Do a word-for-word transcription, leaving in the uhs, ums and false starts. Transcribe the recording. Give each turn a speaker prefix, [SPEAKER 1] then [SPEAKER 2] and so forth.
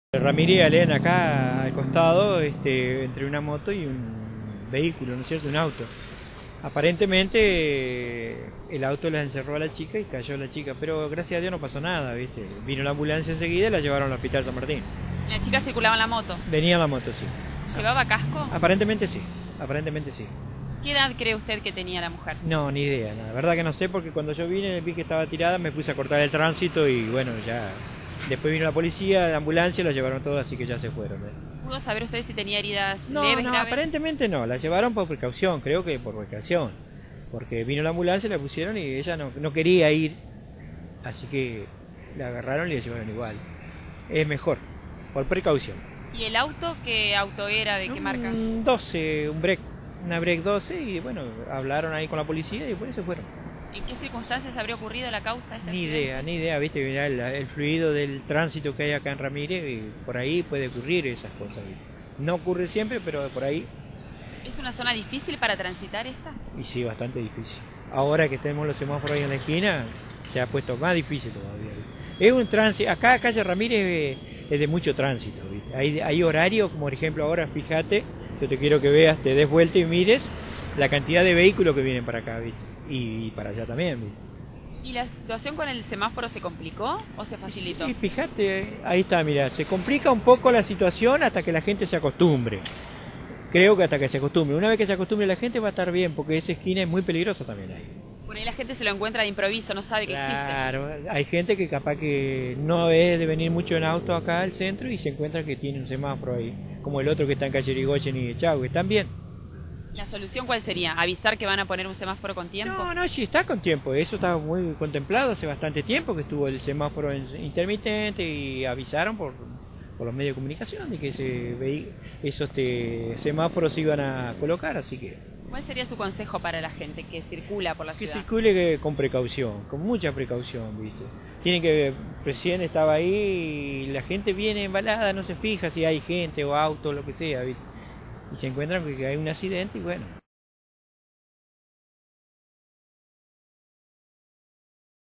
[SPEAKER 1] Ramírez y Alén acá al costado, este, entre una moto y un vehículo, ¿no es cierto? Un auto. Aparentemente el auto les encerró a la chica y cayó la chica, pero gracias a Dios no pasó nada, ¿viste? Vino la ambulancia enseguida y la llevaron al hospital San Martín.
[SPEAKER 2] ¿La chica circulaba en la moto?
[SPEAKER 1] Venía en la moto, sí.
[SPEAKER 2] ¿Llevaba casco?
[SPEAKER 1] Aparentemente sí, aparentemente sí.
[SPEAKER 2] ¿Qué edad cree usted que tenía la mujer?
[SPEAKER 1] No, ni idea, la verdad que no sé, porque cuando yo vine vi que estaba tirada, me puse a cortar el tránsito y bueno, ya... Después vino la policía, la ambulancia, la llevaron todos, así que ya se fueron. ¿eh?
[SPEAKER 2] ¿Pudo saber usted si tenía heridas
[SPEAKER 1] No,
[SPEAKER 2] leves,
[SPEAKER 1] no,
[SPEAKER 2] graves?
[SPEAKER 1] aparentemente no, la llevaron por precaución, creo que por precaución. Porque vino la ambulancia, la pusieron y ella no, no quería ir, así que la agarraron y la llevaron igual. Es mejor, por precaución.
[SPEAKER 2] ¿Y el auto qué auto era, de qué marca?
[SPEAKER 1] Un doce, un break, una break doce y bueno, hablaron ahí con la policía y después se fueron.
[SPEAKER 2] ¿En qué circunstancias habría ocurrido la causa de este
[SPEAKER 1] Ni
[SPEAKER 2] accidente?
[SPEAKER 1] idea, ni idea, viste, mirá el, el fluido del tránsito que hay acá en Ramírez y por ahí puede ocurrir esas cosas. ¿viste? No ocurre siempre, pero por ahí.
[SPEAKER 2] ¿Es una zona difícil para transitar esta?
[SPEAKER 1] Y sí, bastante difícil. Ahora que tenemos los semáforos ahí en la esquina, se ha puesto más difícil todavía. ¿viste? Es un tránsito, acá calle Ramírez es, es de mucho tránsito, ¿viste? Hay, hay horarios, como por ejemplo ahora, fíjate, yo te quiero que veas, te des vuelta y mires la cantidad de vehículos que vienen para acá, ¿viste? Y, y para allá también, ¿viste?
[SPEAKER 2] ¿Y la situación con el semáforo se complicó o se facilitó?
[SPEAKER 1] Sí, fíjate, ahí está, mira, se complica un poco la situación hasta que la gente se acostumbre. Creo que hasta que se acostumbre. Una vez que se acostumbre la gente va a estar bien, porque esa esquina es muy peligrosa también ahí.
[SPEAKER 2] Por ahí la gente se lo encuentra de improviso, no sabe que existe.
[SPEAKER 1] Claro, hay gente que capaz que no es de venir mucho en auto acá al centro y se encuentra que tiene un semáforo ahí, como el otro que está en calle Irigoyen y Chau, que están bien.
[SPEAKER 2] ¿La solución cuál sería? ¿Avisar que van a poner un semáforo con tiempo?
[SPEAKER 1] No, no, sí está con tiempo, eso está muy contemplado hace bastante tiempo que estuvo el semáforo intermitente y avisaron por, por los medios de comunicación de que ese, esos te, semáforos se iban a colocar, así que...
[SPEAKER 2] ¿Cuál sería su consejo para la gente que circula por la
[SPEAKER 1] Que
[SPEAKER 2] ciudad?
[SPEAKER 1] circule con precaución, con mucha precaución, ¿viste? Tienen que, recién estaba ahí y la gente viene embalada, no se fija si hay gente o auto, lo que sea, ¿viste? Y se encuentran que hay un accidente y bueno.